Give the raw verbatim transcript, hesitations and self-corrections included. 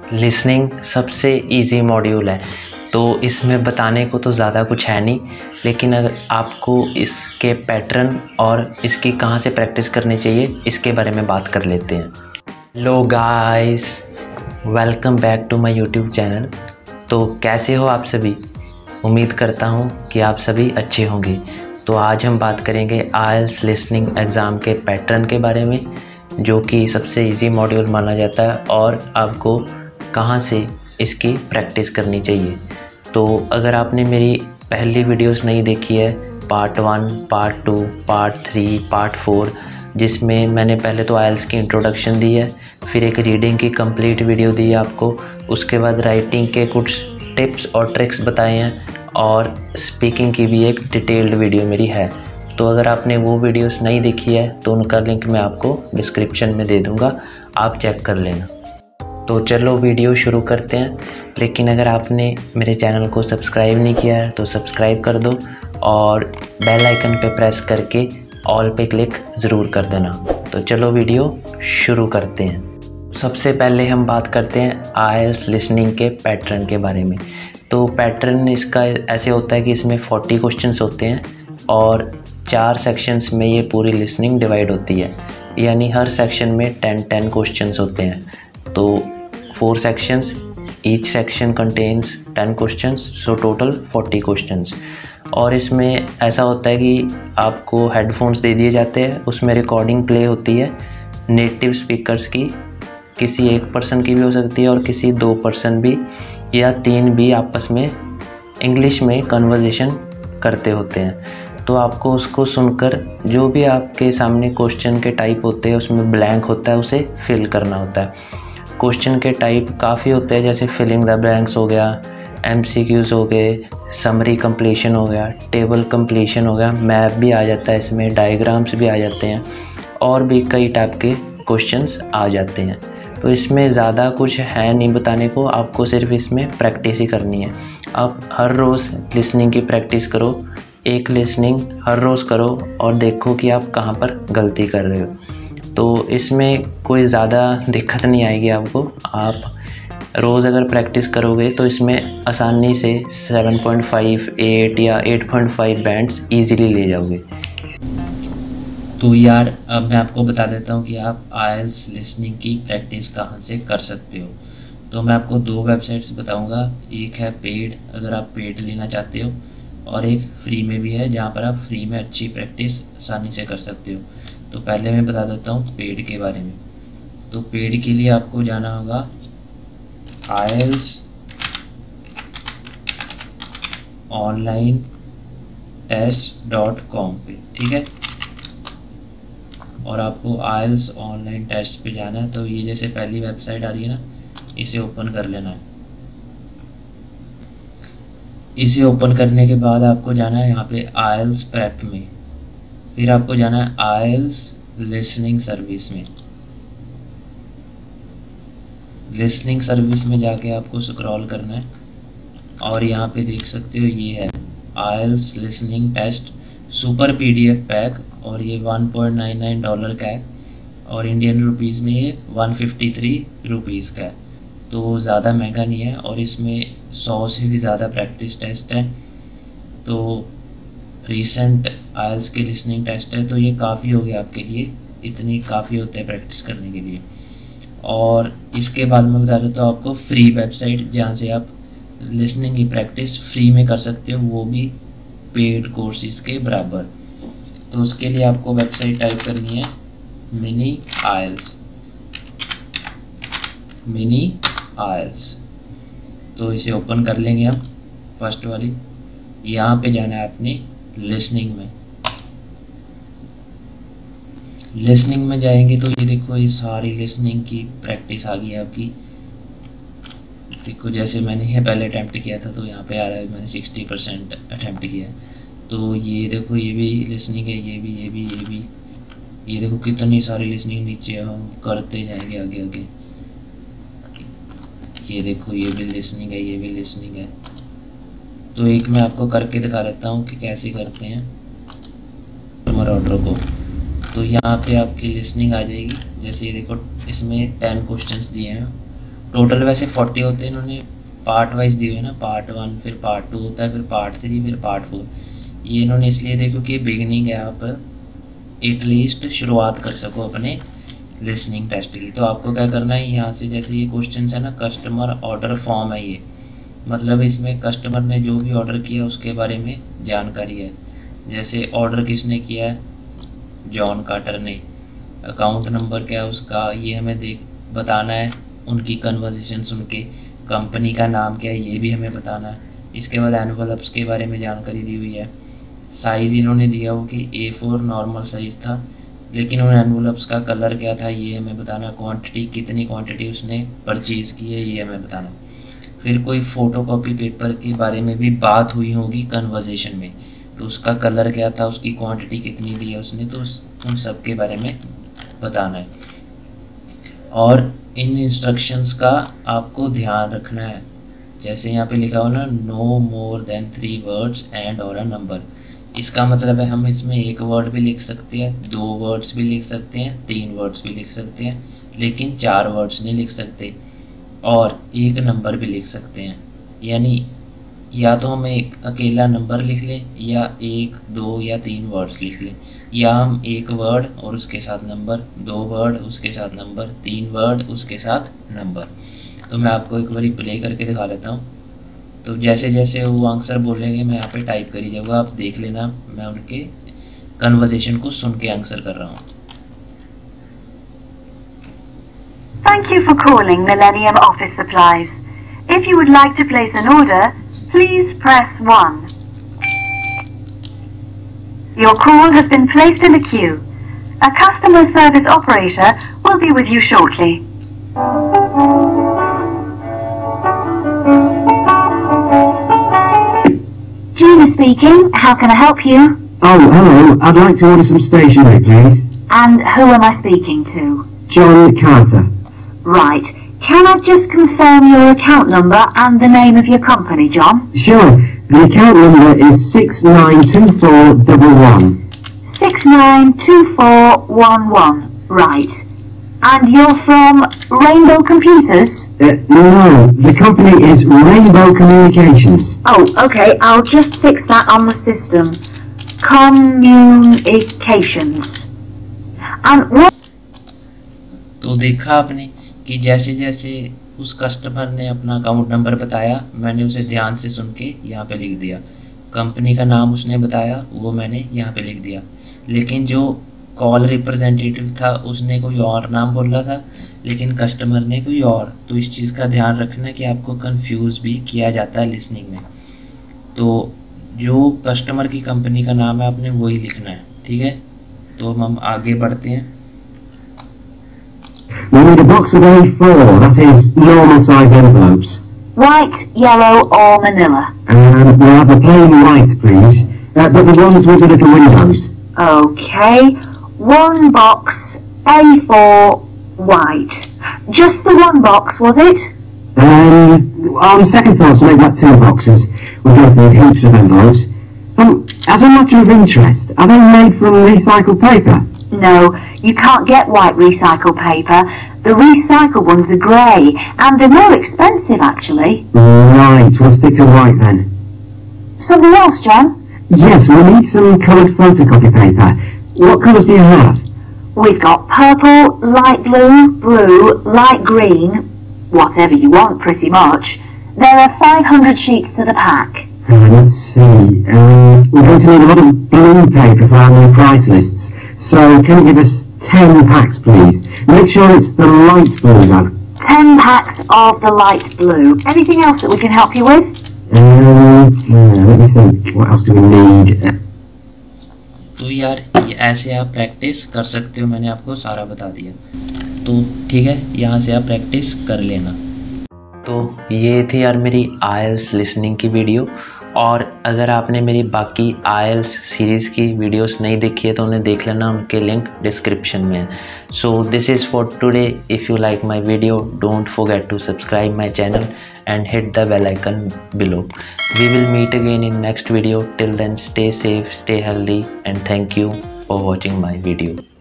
Listening सबसे easy module है, तो इसमें बताने को तो ज़्यादा कुछ है नहीं, लेकिन अगर आपको इसके पैटर्न और इसकी कहाँ से प्रैक्टिस करनी चाहिए इसके बारे में बात कर लेते हैं। Hello guys, welcome back to my YouTube channel. तो कैसे हो आप सभी? उम्मीद करता हूँ कि आप सभी अच्छे होंगे। तो आज हम बात करेंगे आइल्स लिसनिंग एग्ज़ाम के पैटर्न के बारे में, जो कि सबसे इजी मॉड्यूल माना जाता है और आपको कहाँ से इसकी प्रैक्टिस करनी चाहिए। तो अगर आपने मेरी पहली वीडियोस नहीं देखी है, part one, part two, part three, part four, जिसमें मैंने पहले तो आइल्स की इंट्रोडक्शन दी है, फिर एक रीडिंग की कंप्लीट वीडियो दी है आपको, उसके बाद राइटिंग के कुछ टिप्स और ट्रिक्स बताए हैं, और स्पीकिंग की भी एक डिटेल्ड वीडियो मेरी है। तो अगर आपने वो वीडियोस नहीं देखी है तो उनका लिंक मैं आपको डिस्क्रिप्शन में दे दूँगा, आप चेक कर लेना। तो चलो वीडियो शुरू करते हैं। लेकिन अगर आपने मेरे चैनल को सब्सक्राइब नहीं किया है तो सब्सक्राइब कर दो और बेल आइकन पे प्रेस करके ऑल पे क्लिक ज़रूर कर देना। तो चलो वीडियो शुरू करते हैं। सबसे पहले हम बात करते हैं आइल्स लिसनिंग के पैटर्न के बारे में। तो पैटर्न इसका ऐसे होता है कि इसमें चालीस क्वेश्चंस होते हैं और चार सेक्शंस में ये पूरी लिसनिंग डिवाइड होती है, यानी हर सेक्शन में टेन टेन क्वेश्चंस होते हैं। तो four sections, each section contains ten questions, so total forty questions. और इसमें ऐसा होता है कि आपको हेडफोन्स दे दिए जाते हैं, उसमें रिकॉर्डिंग प्ले होती है नेटिव स्पीकर्स की, किसी एक पर्सन की भी हो सकती है और किसी दो पर्सन भी या तीन भी आपस में इंग्लिश में कन्वर्सेशन करते होते हैं। तो आपको उसको सुनकर जो भी आपके सामने क्वेश्चन के टाइप होते हैं उसमें ब्लैंक होता है, उसे फिल करना होता है। क्वेश्चन के टाइप काफ़ी होते हैं, जैसे फिलिंग द ब्लैंक्स हो गया, एमसीक्यूज़ हो गए, समरी कंप्लीशन हो गया, टेबल कंप्लीशन हो गया, मैप भी आ जाता है इसमें, डायग्राम्स भी आ जाते हैं और भी कई टाइप के क्वेश्चंस आ जाते हैं। तो इसमें ज़्यादा कुछ है नहीं बताने को, आपको सिर्फ इसमें प्रैक्टिस ही करनी है। आप हर रोज़ लिसनिंग की प्रैक्टिस करो, एक लिसनिंग हर रोज़ करो और देखो कि आप कहाँ पर गलती कर रहे हो। तो इसमें कोई ज़्यादा दिक्कत नहीं आएगी आपको। आप रोज़ अगर प्रैक्टिस करोगे तो इसमें आसानी से सेवन पॉइंट फाइव, एट या eight point five bands easily ले जाओगे। तो यार अब मैं आपको बता देता हूँ कि आप आइल्स लिसनिंग की प्रैक्टिस कहाँ से कर सकते हो। तो मैं आपको दो वेबसाइट्स बताऊँगा, एक है पेड, अगर आप पेड लेना चाहते हो, और एक फ्री में भी है जहाँ पर आप फ्री में अच्छी प्रैक्टिस आसानी से कर सकते हो। तो पहले मैं बता देता हूँ पेड के बारे में। तो पेड के लिए आपको जाना होगा IELTS online test dot com पे, ठीक है। और आपको आइल्स ऑनलाइन टेस्ट पे जाना है। तो ये जैसे पहली वेबसाइट आ रही है ना, इसे ओपन कर लेना है। इसे ओपन करने के बाद आपको जाना है यहाँ पे आइल्स प्रेप में, फिर आपको जाना है आइल्स लिसनिंग सर्विस में। लिसनिंग सर्विस में जाके आपको स्क्रॉल करना है और यहाँ पे देख सकते हो ये है IELTS listening test super PDF pack, और ये one point nine nine dollar का है और इंडियन रुपीज़ में ये वन फिफ्टी थ्री रुपीज़ का है। तो ज़्यादा महंगा नहीं है और इसमें सौ से भी ज़्यादा प्रैक्टिस टेस्ट है। तो रीसेंट आइल्स के लिसनिंग टेस्ट है, तो ये काफ़ी हो गया आपके लिए, इतनी काफ़ी होता है प्रैक्टिस करने के लिए। और इसके बाद मैं बता देता हूँ आपको फ्री वेबसाइट जहाँ से आप लिसनिंग की प्रैक्टिस फ्री में कर सकते हो, वो भी पेड कोर्सेज के बराबर। तो उसके लिए आपको वेबसाइट टाइप करनी है मिनी आइल्स, मिनी आइल्स। तो इसे ओपन कर लेंगे हम, फर्स्ट वाली। यहाँ पे जाना है अपनी लिसनिंग में। लिसनिंग में जाएंगे तो ये देखो ये सारी लिसनिंग की प्रैक्टिस आ गई है आपकी। देखो जैसे मैंने ये पहले अटैम्प्ट किया था तो यहाँ पे आ रहा है मैंने सिक्सटी परसेंट अटैम्प्ट किया है। तो ये देखो ये भी लिसनिंग है, ये भी ये भी ये भी ये देखो कितनी सारी लिसनिंग नीचे हम करते जाएंगे आगे आगे। ये देखो ये भी लिसनिंग है, ये भी लिसनिंग है। तो एक मैं आपको करके दिखा देता हूँ कि कैसे करते हैं कस्टमर ऑर्डर को। तो यहाँ पे आपकी लिसनिंग आ जाएगी। जैसे ये देखो इसमें टेन क्वेश्चंस दिए हैं टोटल वैसे फोर्टी होते हैं, इन्होंने पार्ट वाइज दिए हुए ना, पार्ट वन फिर पार्ट टू होता है, फिर पार्ट थ्री, फिर पार्ट फोर। ये इन्होंने इसलिए दिया क्योंकि बिगनिंग है, आप एटलीस्ट शुरुआत कर सको अपने लिसनिंग टेस्ट की। तो आपको क्या करना है, यहाँ से जैसे ये क्वेश्चन है ना, कस्टमर ऑर्डर फॉर्म है ये, मतलब इसमें कस्टमर ने जो भी ऑर्डर किया उसके बारे में जानकारी है। जैसे ऑर्डर किसने किया है, जॉन कार्टर ने, अकाउंट नंबर क्या है उसका, ये हमें देख बताना है, उनकी कन्वर्सेशन सुन के, कंपनी का नाम क्या है ये भी हमें बताना है। इसके बाद एनवलप्स के बारे में जानकारी दी हुई है। साइज़ इन्होंने दिया हो कि ए फोर नॉर्मल साइज़ था, लेकिन उन एनवलप्स का कलर क्या था ये हमें बताना। क्वांटिटी, कितनी क्वांटिटी उसने परचेज़ की है ये हमें बताना। फिर कोई फ़ोटोकॉपी पेपर के बारे में भी बात हुई होगी कन्वर्सेशन में, तो उसका कलर क्या था, उसकी क्वांटिटी कितनी दी है उसने, तो उस उन सब के बारे में बताना है। और इन इंस्ट्रक्शंस का आपको ध्यान रखना है। जैसे यहाँ पे लिखा हो ना, no more than three words and और अ नंबर, इसका मतलब है हम इसमें एक वर्ड भी लिख सकते हैं, दो वर्ड्स भी लिख सकते हैं, तीन वर्ड्स भी लिख सकते हैं, लेकिन चार वर्ड्स नहीं लिख सकते, और एक नंबर भी लिख सकते हैं। यानी या तो हम एक अकेला नंबर लिख लें, या एक, दो या तीन वर्ड्स लिख लें, या हम एक वर्ड और उसके साथ नंबर, दो वर्ड उसके साथ नंबर, तीन वर्ड उसके साथ नंबर। तो मैं आपको एक बारी प्ले करके दिखा देता हूँ। तो जैसे जैसे वो आंसर बोलेंगे मैं यहाँ पे टाइप करी जाऊँगा, आप देख लेना, मैं उनके कन्वर्सेशन को सुन के आंसर कर रहा हूँ। Thank you for calling Millennium Office Supplies. If you would like to place an order, please press one. Your call has been placed in a queue. A customer service operator will be with you shortly. Gina speaking. How can I help you? Oh, hello. I'd like to order some stationery, please. And who am I speaking to? John Carter. Right. Can I just confirm your account number and the name of your company, John? Sure. The account number is six nine two four one one. six nine two four one one. Right. And you're from Rainbow Computers? Uh, no, the company is Rainbow Communications. Oh, okay. I'll just fix that on the system. Communications. And what? तो देखा आपने कि जैसे जैसे उस customer ने अपना account number बताया, मैंने उसे ध्यान से सुन के यहाँ पे लिख दिया। कंपनी का नाम उसने बताया, वो मैंने यहाँ पे लिख दिया। लेकिन जो कॉल रिप्रेजेंटेटिव था उसने कोई और नाम बोला था, लेकिन कस्टमर ने कोई और। तो इस चीज़ का ध्यान रखना कि आपको कंफ्यूज भी किया जाता है लिसनिंग में। तो जो कस्टमर की कंपनी का नाम है आपने वही लिखना है, ठीक है। तो हम आगे बढ़ते हैं। We need a box of A four, that is normal size envelopes. White, yellow or manila? And we'll have a plain white, please. Uh, but the ones with the little windows. Okay. One box, A four, white. Just the one box, was it? Um, on second thoughts, make that two boxes. We'll go through heaps of envelopes. Um, as a matter of interest, are they made from recycled paper? No, you can't get white recycled paper. The recycled ones are grey, and they're more expensive actually. Right, we'll stick to white then. Something else, John? Yes, we need some coloured photocopy paper. What colours do you have? We've got purple, light blue, blue, light green, whatever you want pretty much. There are five hundred sheets to the pack. Uh, let's see. Um, we're going to need a lot of blue paper for our new price lists. So, can you give us ten packs, please? Make sure it's the light blue, though. Ten packs of the light blue. Anything else that we can help you with? Um, yeah, let me think. What else do we need? तो यार ये ऐसे आप practice कर सकते हो, मैंने आपको सारा बता दिया। तो ठीक है, यहाँ से आप प्रैक्टिस कर लेना। तो ये थी यार मेरी आइल्स लिसनिंग की वीडियो। और अगर आपने मेरी बाकी आइल्स सीरीज़ की वीडियोस नहीं देखी है तो उन्हें देख लेना, उनके लिंक डिस्क्रिप्शन में है। So this is for today. If you like my video, don't forget to subscribe my channel and hit the bell icon below. We will meet again in next video. Till then, stay safe, stay healthy, and thank you for watching my video.